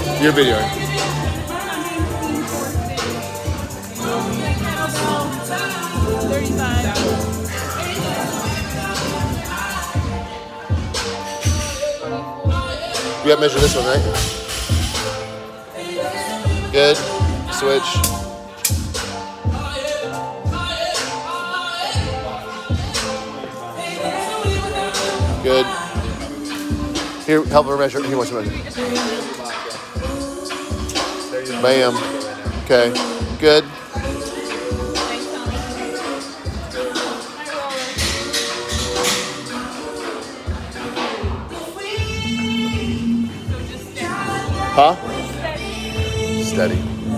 You're videoing. You got to measure this one, right? Good. Switch. Good. Here, help her measure. He wants to measure. Bam. Okay. Good. Huh? Steady.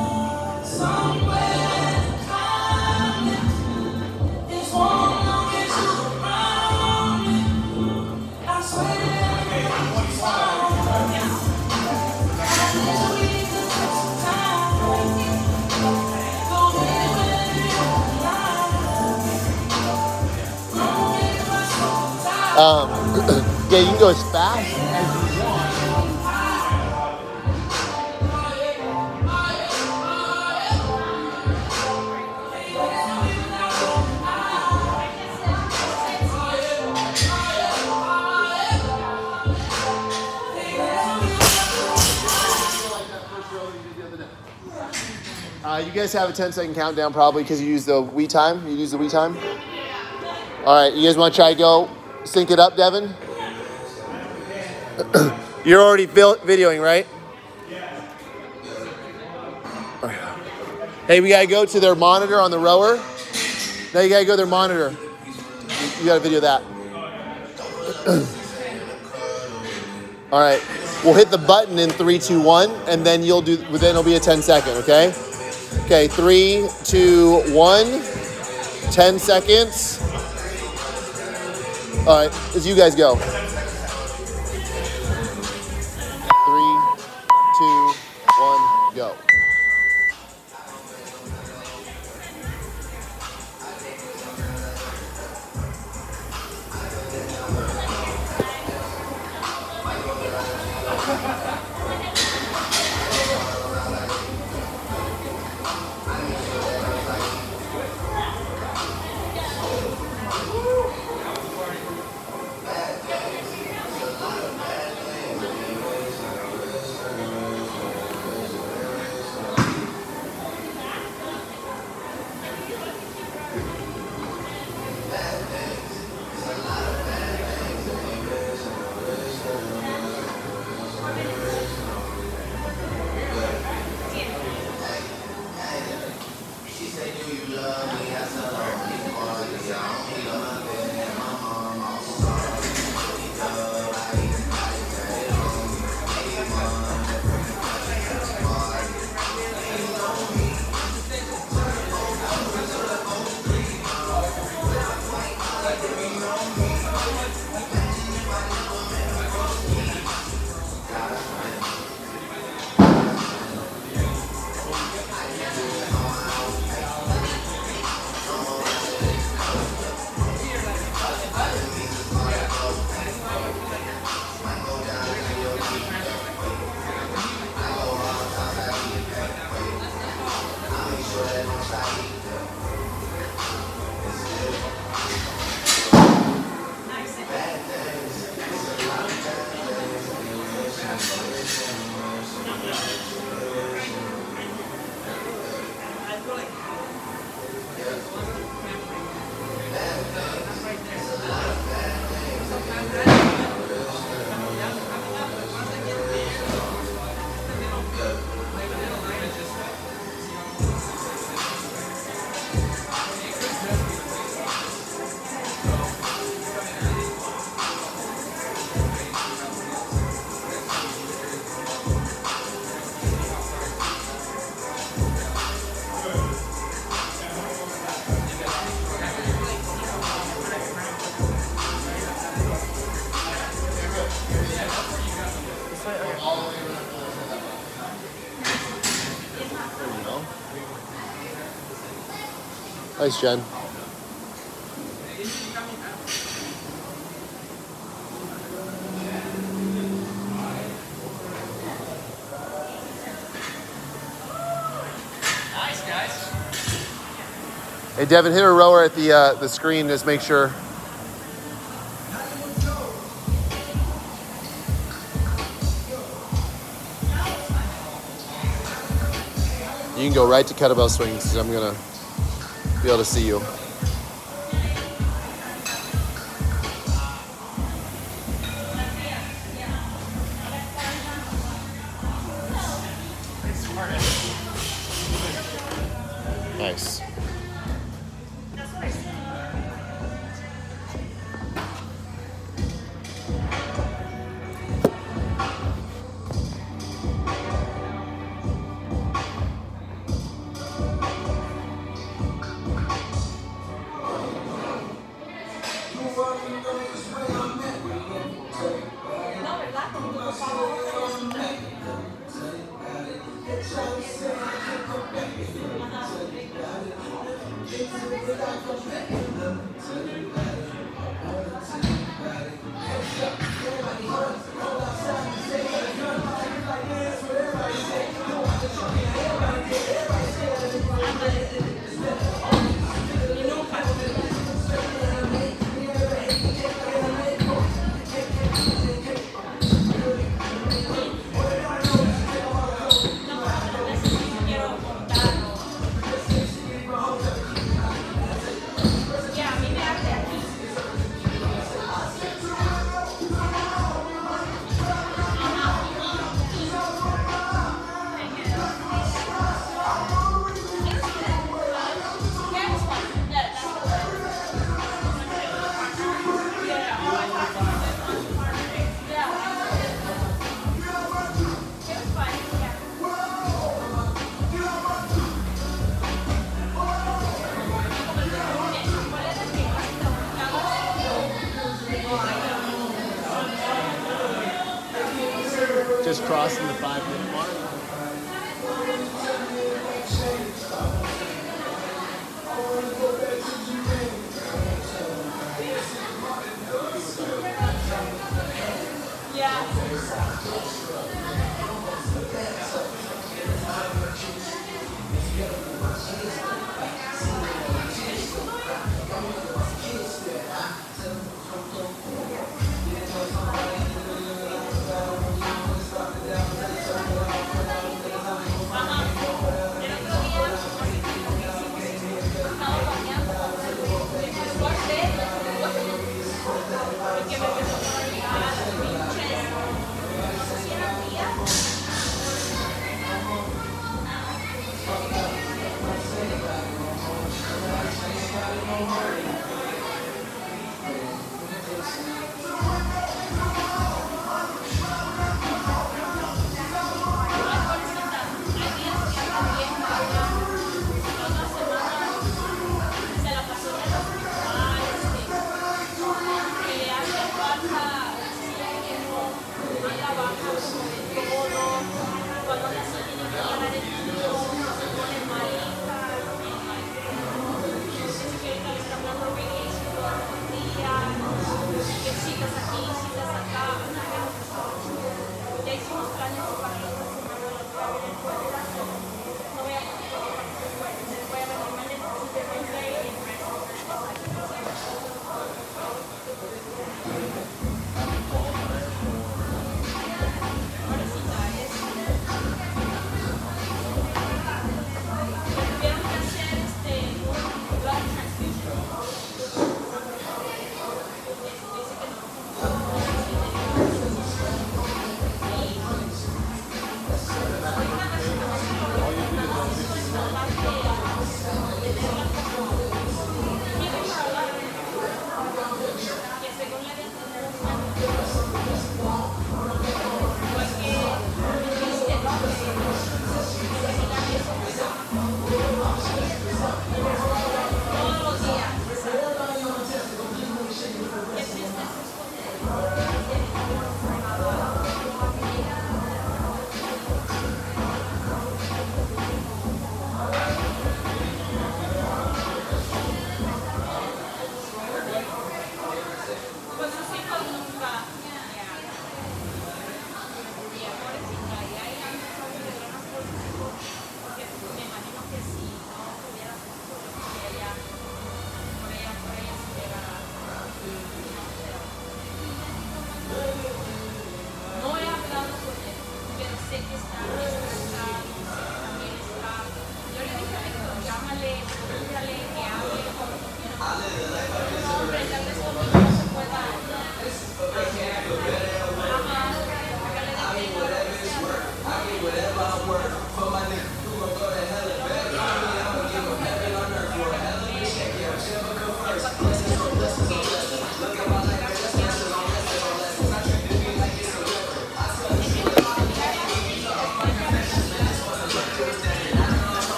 Yeah, you can go as fast as you want. You guys have a 10-second countdown probably because you use the Wii time. You use the Wii time? All right, you guys want to try to go sync it up, Devin? You're already videoing, right? Hey, we got to go to their monitor on the rower. Now you got to go to their monitor. You got to video that. All right, we'll hit the button in 3, 2, 1, and then then it'll be a 10-second, okay? Okay, 3, 2, 1, 10 seconds. All right, as you guys go. 3, 2, 1, go. Nice, Jen. Hey, Devin, hit a rower at the screen. Just make sure. You can go right to kettlebell swings because I'm going to be able to see you. Nice. Just crossing the 5-minute mark.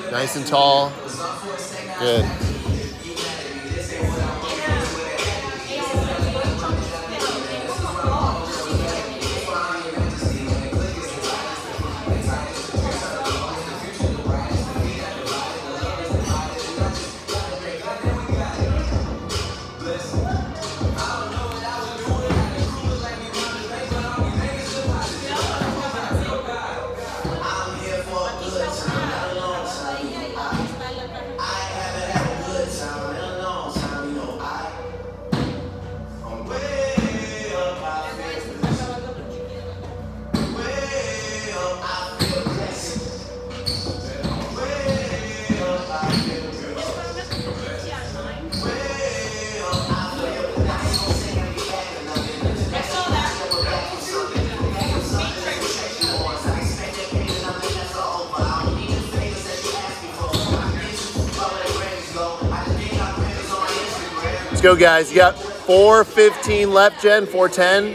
Nice and tall. Good. Let's go, guys. You got 4:15 left, Jen. 4:10.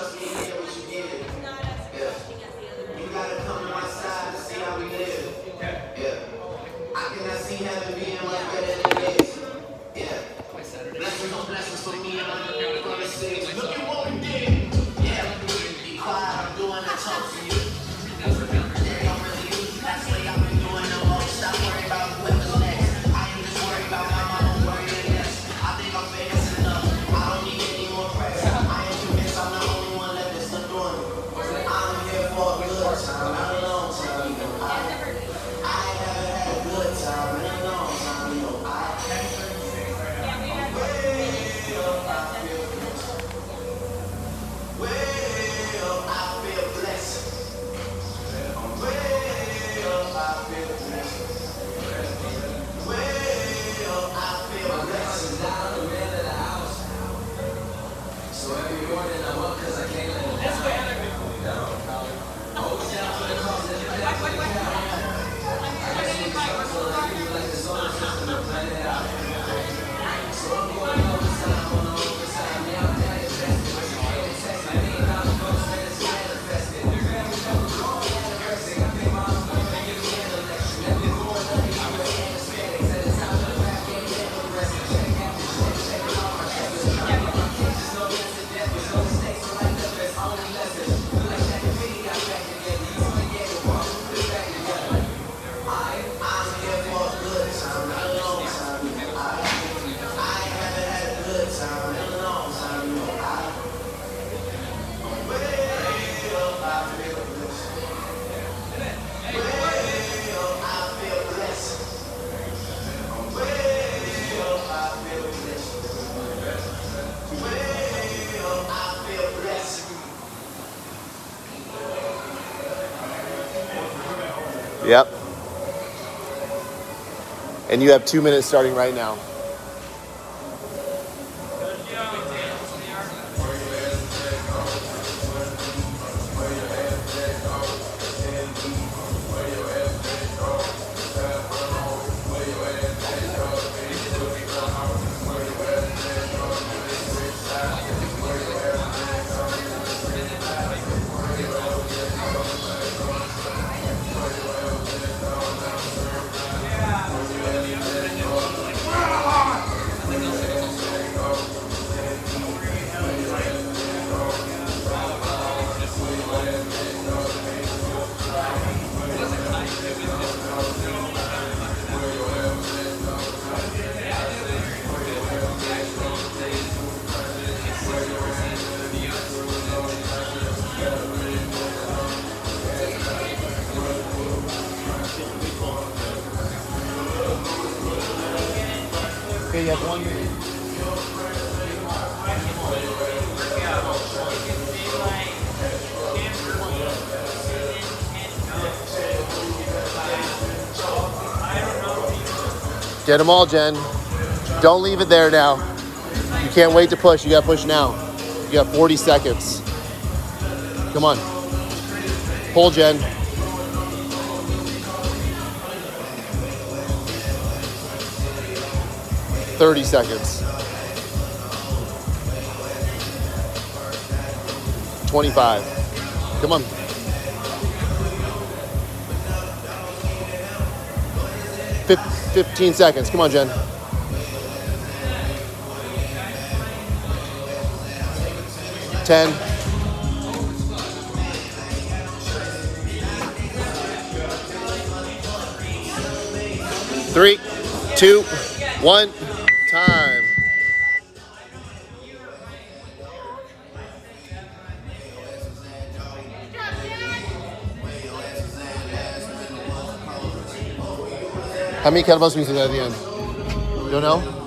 Yep. And you have 2 minutes starting right now. Okay, you have 1 minute. Get them all, Jen. Don't leave it there now. You can't wait to push. You got to push now. You got 40 seconds. Come on. Pull, Jen. "30 seconds. 25. Come on. 15 seconds. Come on, Jen. 10. 3, 2, 1. Time. How many kettlebells can you do at the end? You don't know?